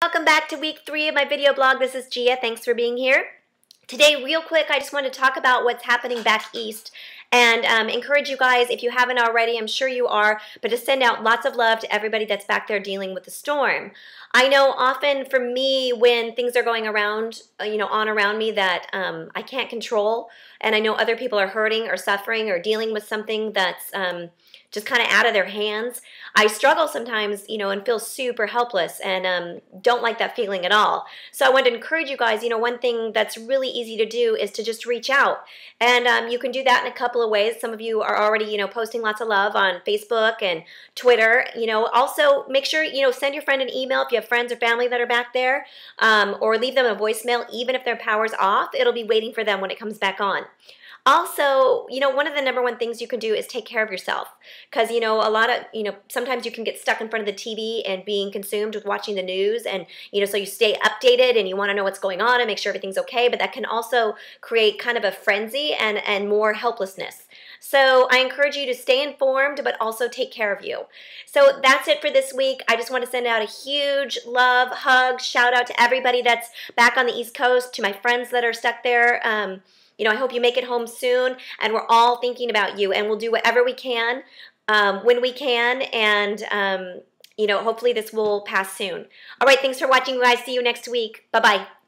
Welcome back to week 3 of my video blog. This is Gia. Thanks for being here. Today, real quick, I just want to talk about what's happening back east and encourage you guys, if you haven't already, I'm sure you are, but to send out lots of love to everybody that's back there dealing with the storm. I know often for me when things are going around, on around me that I can't control, and I know other people are hurting or suffering or dealing with something that's just kind of out of their hands, I struggle sometimes, and feel super helpless and don't like that feeling at all. So I want to encourage you guys, one thing that's really easy to do is to just reach out. And you can do that in a couple of ways. Some of you are already, posting lots of love on Facebook and Twitter. Also make sure, send your friend an email if you have friends or family that are back there, or leave them a voicemail. Even if their power's off, it'll be waiting for them when it comes back on. Also, one of the number one things you can do is take care of yourself because, a lot of, sometimes you can get stuck in front of the TV and being consumed with watching the news and, so you stay updated and you want to know what's going on and make sure everything's okay, but that can also create kind of a frenzy and more helplessness. So I encourage you to stay informed, but also take care of you. So that's it for this week. I just want to send out a huge love, hug, shout out to everybody that's back on the East Coast, to my friends that are stuck there. I hope you make it home soon, and we're all thinking about you, and we'll do whatever we can when we can, and, hopefully this will pass soon. All right, thanks for watching, guys. See you next week. Bye-bye.